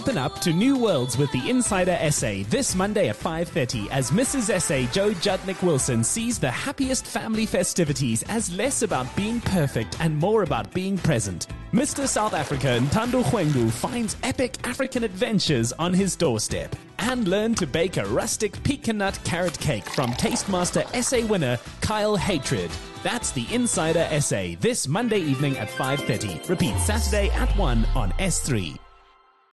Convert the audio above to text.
Open up to new worlds with the Insider SA this Monday at 5:30 as Mrs. SA Judnick-Wilson sees the happiest family festivities as less about being perfect and more about being present. Mr. South Africa Ntando Lurwengu finds epic African adventures on his doorstep. And learn to bake a rustic pecan-nut carrot cake from Tastemaster SA winner Kyle Haytread. That's the Insider SA this Monday evening at 5:30. Repeat Saturday at 1 on S3.